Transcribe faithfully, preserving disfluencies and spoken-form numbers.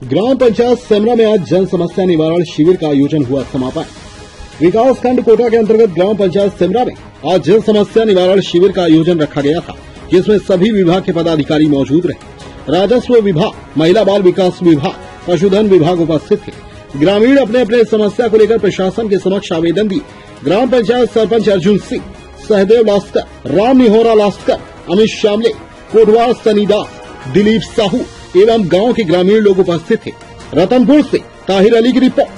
ग्राम पंचायत सेमरा में आज जन समस्या निवारण शिविर का आयोजन हुआ समापन। विकास खंड कोटा के अंतर्गत ग्राम पंचायत सेमरा में आज जन समस्या निवारण शिविर का आयोजन रखा गया था, जिसमें सभी विभाग के पदाधिकारी मौजूद रहे। राजस्व विभाग, महिला बाल विकास विभाग, पशुधन विभाग उपस्थित थे। ग्रामीण अपने अपने समस्या को लेकर प्रशासन के समक्ष आवेदन दिए। ग्राम पंचायत सरपंच अर्जुन सिंह, सहदेव लास्कर, राम निहोरा लास्कर, अमित शामले, कोटवार सनीदास, दिलीप साहू एवं गांव के ग्रामीण लोग उपस्थित थे। रतनपुर से ताहिर अली की रिपोर्ट।